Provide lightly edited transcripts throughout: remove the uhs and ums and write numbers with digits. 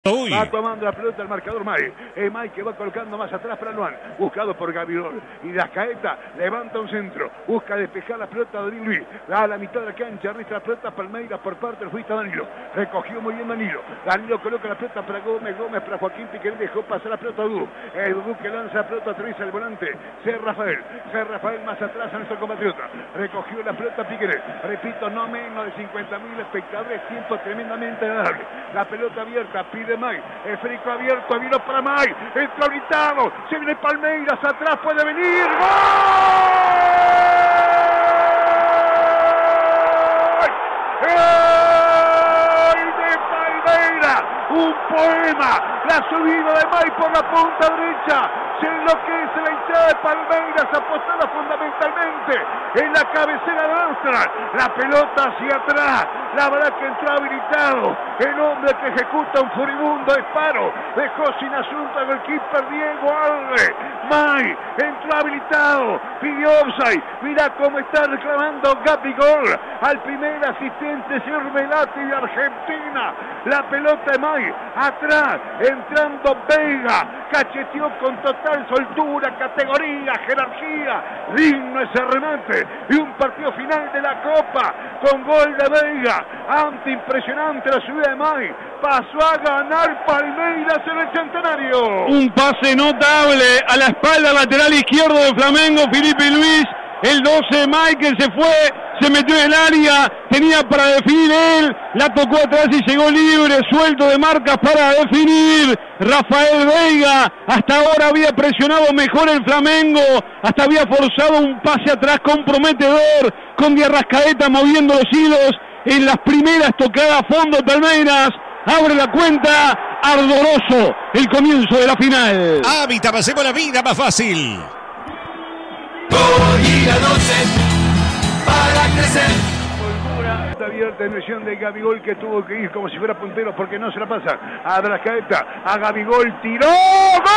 Uy. Va tomando la pelota el marcador May. Es May que va colocando más atrás para Luan. Buscado por Gabigol. Y Rascaeta levanta un centro. Busca despejar la pelota de Luis. Da a la mitad de la cancha. Arrastra la pelota Palmeiras por parte del futbolista Danilo. Recogió muy bien Danilo. Danilo coloca la pelota para Gómez. Gómez para Joaquín Piqueré. Dejó pasar la pelota a Dudú. Es Dudú que lanza la pelota. Aterriza el volante. C. Rafael. C. Rafael más atrás a nuestro compatriota. Recogió la pelota Piqueré. Repito, no menos de 50.000 espectadores. Tiempo tremendamente agradable. La pelota abierta. Pide May, el frico abierto, vino para May, entró habilitado, se viene Palmeiras, atrás puede venir, ¡gol! ¡Gol de Palmeiras! Un poema, la subida de May por la punta derecha, se enloquece la hinchada de Palmeiras, apostada fundamentalmente en la cabecera de Armstrong, la pelota hacia atrás, la verdad que entró habilitado, el hombre que ejecuta un furibundo disparo, dejó sin asunto al golkeeper Diego Alves. May entró habilitado, pidió offside, mira cómo está reclamando Gabigol al primer asistente, señor Velati de Argentina, la pelota de May, atrás, entrando Veiga, cacheteó con total soltura, categoría, jerarquía, digno ese remate, y un partido final de la Copa, con gol de Veiga, ante impresionante la subida de May, pasó a ganar Palmeiras en el Centenario. Un pase notable a la espalda lateral izquierdo de Flamengo, Filipe Luis, el 12 Michael se fue, se metió en el área, tenía para definir él, la tocó atrás y llegó libre, suelto de marcas para definir Rafael Veiga. Hasta ahora había presionado mejor el Flamengo, hasta había forzado un pase atrás comprometedor, con Di Arrascaeta moviendo los hilos en las primeras tocadas a fondo. Palmeiras abre la cuenta, ardoroso el comienzo de la final. Hábitat, pasemos la vida más fácil. Gol 12 para crecer. Está abierta en lesión de Gabigol, que tuvo que ir como si fuera puntero porque no se la pasa a Arrascaeta, a Gabigol, tiró, ¡gol!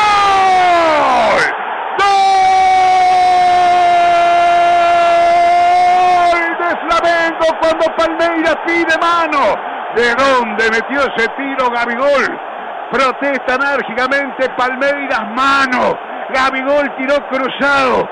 ¡Gol de Flamengo cuando Palmeiras pide mano! ¿De dónde metió ese tiro Gabigol? Protesta enérgicamente Palmeiras, mano. Gabigol tiró cruzado,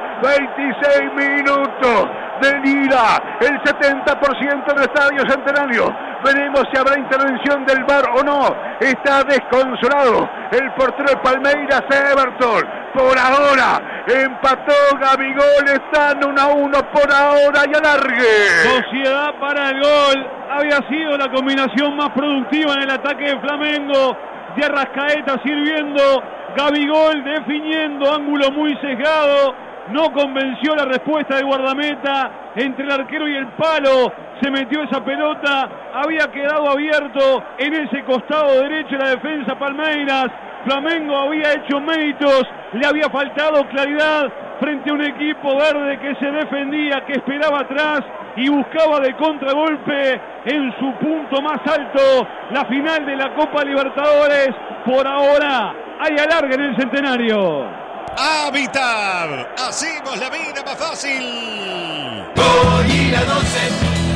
26 minutos de Lira, el 70% del Estadio Centenario. Veremos si habrá intervención del VAR o no. Está desconsolado el portero de Palmeiras, Everton. Por ahora empató Gabigol, están 1-1 por ahora y alargue. Sociedad para el gol, había sido la combinación más productiva en el ataque de Flamengo. De Arrascaeta sirviendo, Gabigol definiendo, ángulo muy sesgado, no convenció la respuesta del guardameta, entre el arquero y el palo se metió esa pelota, había quedado abierto en ese costado derecho de la defensa Palmeiras. Flamengo había hecho méritos, le había faltado claridad frente a un equipo verde que se defendía, que esperaba atrás y buscaba de contragolpe en su punto más alto la final de la Copa Libertadores. Por ahora hay alargue en el Centenario. Hábitat, hacemos la vida más fácil. Gol 12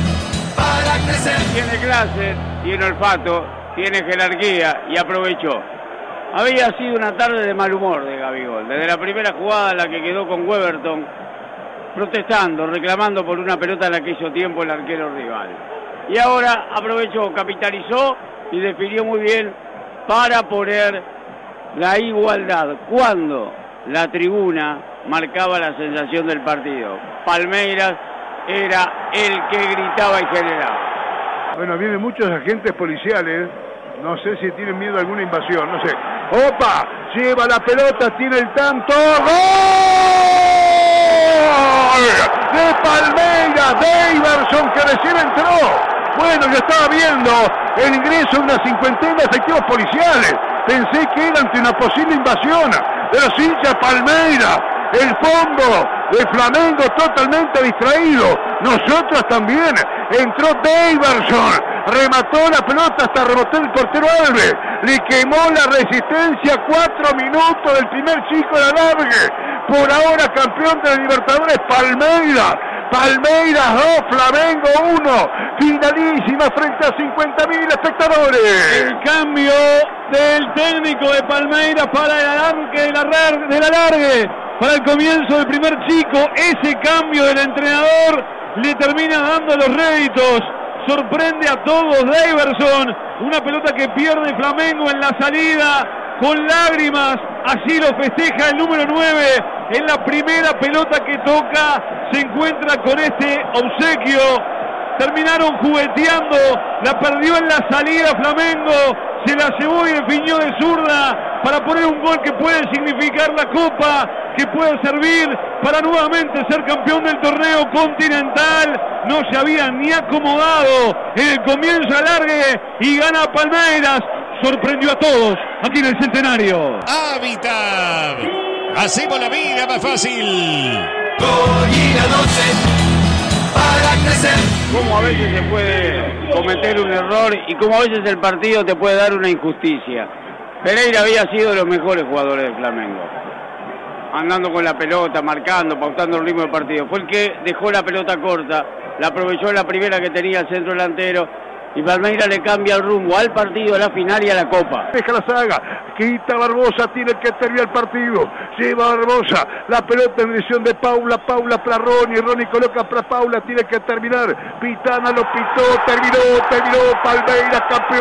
para crecer. Tiene clase, tiene olfato, tiene jerarquía y aprovechó. Había sido una tarde de mal humor de Gabigol, desde la primera jugada en la que quedó con Weberton, protestando, reclamando por una pelota en la que hizo tiempo el arquero rival. Y ahora aprovechó, capitalizó y definió muy bien para poner la igualdad, cuando la tribuna marcaba la sensación del partido. Palmeiras era el que gritaba y generaba. Bueno, vienen muchos agentes policiales, no sé si tienen miedo a alguna invasión, no sé. ¡Opa! Lleva la pelota, tiene el tanto. ¡Gol! De Palmeiras, de Iverson, que recién entró. Bueno, yo estaba viendo el ingreso de una cincuentena de efectivos policiales. Pensé que era ante una posible invasión de los hinchas Palmeiras. El fondo de Flamengo totalmente distraído. Nosotros también. Entró Daverson, remató la pelota hasta rebotó el portero Alves. Le quemó la resistencia, 4 minutos del primer chico de alargue. Por ahora campeón de la Libertadores Palmeiras. Palmeiras 2, Flamengo 1. Finalísima frente a 50.000 espectadores. El cambio del técnico de Palmeiras para el arranque del alargue, para el comienzo del primer chico. Ese cambio del entrenador le termina dando los réditos. Sorprende a todos Daverson. Una pelota que pierde Flamengo en la salida con lágrimas. Así lo festeja el número 9. En la primera pelota que toca se encuentra con este obsequio. Terminaron jugueteando. La perdió en la salida Flamengo. Se la llevó y definió de zurda para poner un gol que puede significar la copa, que puede servir para nuevamente ser campeón del torneo continental. No se había ni acomodado en el comienzo del alargue y gana Palmeiras. Sorprendió a todos aquí en el Centenario. Habitat. Hacemos la vida más fácil. Gallina 12 para crecer. Cómo a veces se puede cometer un error y cómo a veces el partido te puede dar una injusticia. Pereira había sido de los mejores jugadores del Flamengo, andando con la pelota, marcando, pautando el ritmo del partido. Fue el que dejó la pelota corta, la aprovechó en la primera que tenía el centro delantero, y Palmeiras le cambia el rumbo al partido, a la final y a la copa. Deja la saga, quita Barbosa, tiene que terminar el partido. Lleva Barbosa, la pelota en dirección de Paula, Paula para Ronnie, Ronnie coloca para Paula, tiene que terminar. Pitana lo pitó, terminó, Palmeiras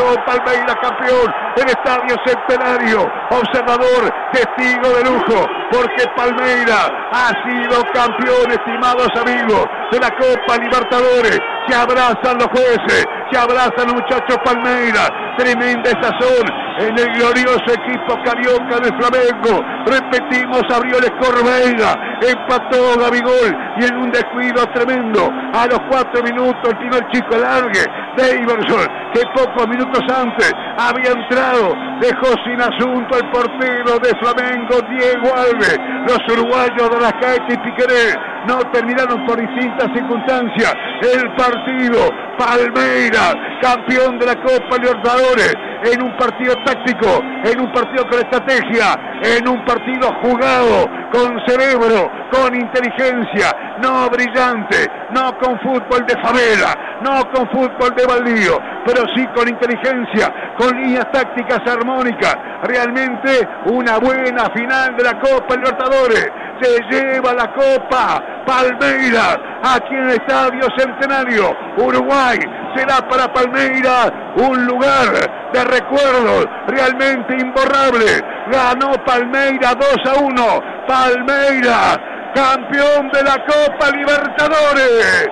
campeón, el Estadio Centenario, observador, testigo de lujo, porque Palmeiras ha sido campeón, estimados amigos, de la Copa Libertadores. Se abrazan los jueces, se abrazan los muchachos Palmeiras, tremenda sazón en el glorioso equipo carioca del Flamengo. Repetimos, abrió el Corveiga, empató Gabigol y en un descuido tremendo, a los 4 minutos el primer chico largue, Daverson, que pocos minutos antes había entrado, dejó sin asunto al portero de Flamengo, Diego Alves. Los uruguayos de Arrascaeta y Piquerés no terminaron por distintas circunstancias el partido. Palmeiras, campeón de la Copa Libertadores, en un partido táctico, en un partido con estrategia, en un partido jugado, con cerebro, con inteligencia, no brillante, no con fútbol de favela, no con fútbol de baldío, pero sí con inteligencia, con líneas tácticas armónicas. Realmente una buena final de la Copa Libertadores. Se lleva la Copa Palmeiras aquí en el Estadio Centenario. Uruguay será para Palmeiras un lugar de recuerdos realmente imborrable. Ganó Palmeiras 2-1. Palmeiras, campeón de la Copa Libertadores.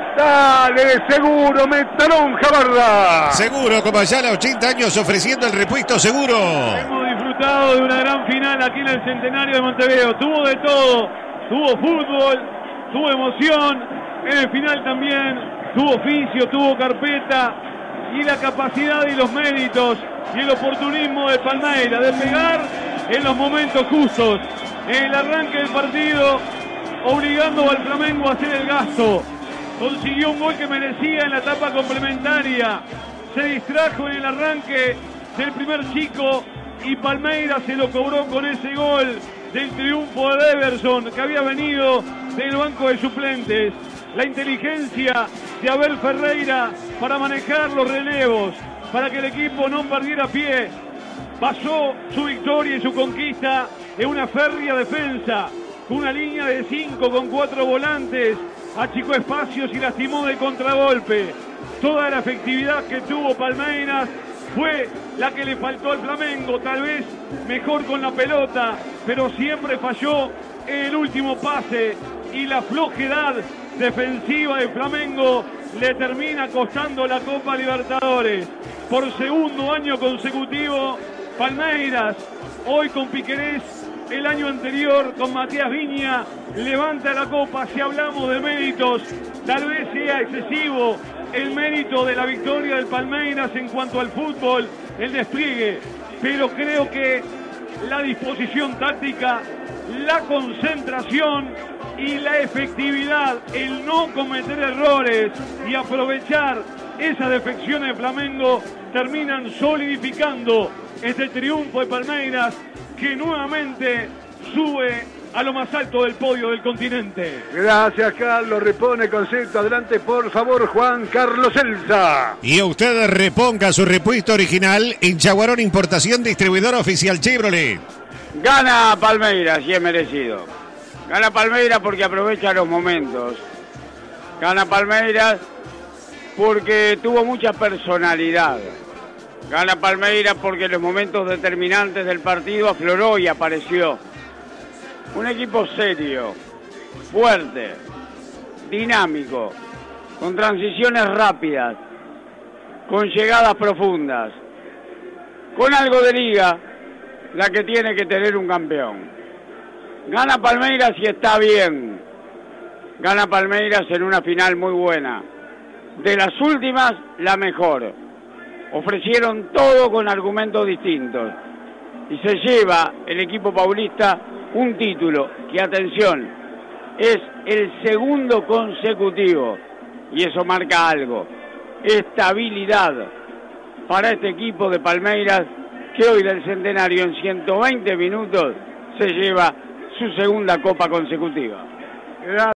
Dale, seguro, Metalón Jabarda. Seguro, como ya a los 80 años ofreciendo el repuesto seguro. Hemos disfrutado de una gran final aquí en el Centenario de Montevideo. Tuvo de todo, tuvo fútbol, tuvo emoción, en el final también tuvo oficio, tuvo carpeta y la capacidad y los méritos y el oportunismo de Palmeiras de pegar en los momentos justos, en el arranque del partido, obligando al Flamengo a hacer el gasto. Consiguió un gol que merecía en la etapa complementaria, se distrajo en el arranque del primer chico y Palmeiras se lo cobró con ese gol del triunfo de Daverson, que había venido del banco de suplentes. La inteligencia de Abel Ferreira para manejar los relevos, para que el equipo no perdiera pie. Basó su victoria y su conquista en una férrea defensa, con una línea de 5 con 4 volantes, achicó espacios y lastimó de contragolpe. Toda la efectividad que tuvo Palmeiras fue la que le faltó al Flamengo, tal vez mejor con la pelota, pero siempre falló en el último pase y la flojedad defensiva del Flamengo le termina costando la Copa Libertadores. Por segundo año consecutivo, Palmeiras, hoy con Piquerés, el año anterior con Matías Viña, levanta la Copa. Si hablamos de méritos, tal vez sea excesivo el mérito de la victoria del Palmeiras en cuanto al fútbol, el despliegue, pero creo que la disposición táctica, la concentración y la efectividad, el no cometer errores y aprovechar esas defecciones de Flamengo, terminan solidificando este triunfo de Palmeiras, que nuevamente sube a lo más alto del podio del continente. Gracias, Carlos. Repone concepto. Adelante, por favor, Juan Carlos Elsa. Y usted reponga su repuesto original en Chaguarón Importación, distribuidor oficial Chevrolet. Gana Palmeiras y es merecido. Gana Palmeiras porque aprovecha los momentos. Gana Palmeiras porque tuvo mucha personalidad. Gana Palmeiras porque en los momentos determinantes del partido afloró y apareció. Un equipo serio, fuerte, dinámico, con transiciones rápidas, con llegadas profundas, con algo de liga, la que tiene que tener un campeón. Gana Palmeiras y está bien. Gana Palmeiras en una final muy buena. De las últimas, la mejor. Ofrecieron todo con argumentos distintos. Y se lleva el equipo paulista un título que, atención, es el segundo consecutivo. Y eso marca algo. Estabilidad para este equipo de Palmeiras, que hoy del centenario en 120 minutos se lleva su segunda copa consecutiva.